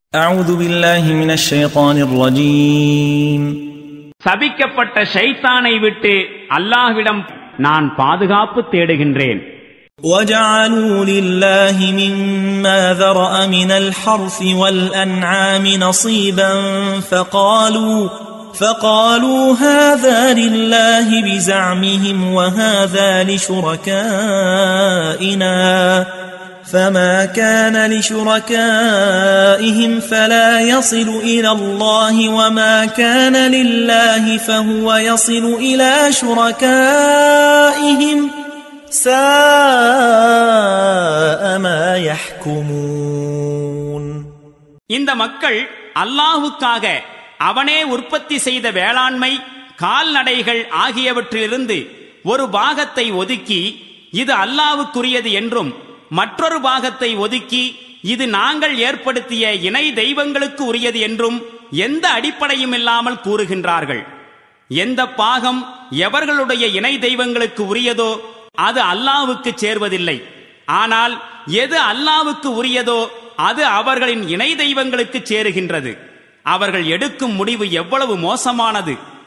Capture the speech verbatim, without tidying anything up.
أعوذ بالله من الشيطان الرجيم சபிக்கப்பட்ட ஷைத்தானை விட்டு அல்லாஹ்விடம் நான் பாதுகாப்பு தேடுகின்றேன். وجعلوا لله مما ذرأ من الحرث والأنعام نصيبا فقالوا فقالوا هذا لله بزعمهم وهذا لشركائنا فما كان لشركائهم فلا يصل إلى الله وما كان لله فهو يصل إلى شركائهم ساء ما يحكمون. இந்த மக்கள் அல்லாஹுக்காக அவனே உற்பத்தி செய்த வேளாண்மை கால்நடைகள் ஆகியவற்றிலிருந்து ஒரு பாகத்தை ஒதுக்கி இது அல்லாஹ்வுக்குரியது என்றும் மற்றொரு பாகத்தை ஒதுக்கி இது நாங்கள் ஏற்படுத்திய இணை தெய்வங்களுக்கு உரியது என்றும் எந்த அடிப்படையும் இல்லாமல் கூறுகின்றார்கள். எந்த பாகம் எவர்களுடைய இணை தெய்வங்களுக்கு உரியதோ அது அல்லாஹ்வுக்கு சேர்வதில்லை. ஆனால் எது அல்லாஹ்வுக்கு உரியதோ அது அவர்களின் இணை தெய்வங்களுக்கு சேருகின்றது. அவர்கள் எடுக்கும் முடிவு எவ்வளவு மோசமானது!